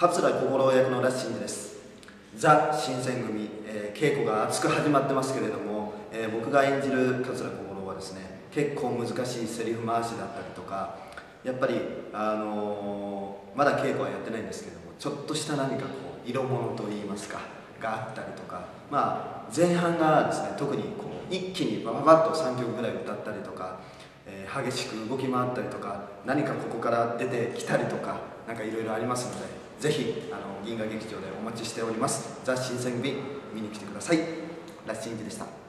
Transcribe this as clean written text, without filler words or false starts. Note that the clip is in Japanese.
桂小五郎役のラッシンジです。ザ新選組、稽古が熱く始まってますけれども、僕が演じる桂小五郎はですね、結構難しいセリフ回しだったりとか、やっぱり、まだ稽古はやってないんですけども、ちょっとした何かこう色物といいますかがあったりとか、前半がですね、特にこう一気にバババッと3曲ぐらい歌ったりとか、激しく動き回ったりとか、何かここから出てきたりとか、なんかいろいろありますので、ぜひ銀河劇場でお待ちしております。ザ新選組見に来てください。ラッシンジでした。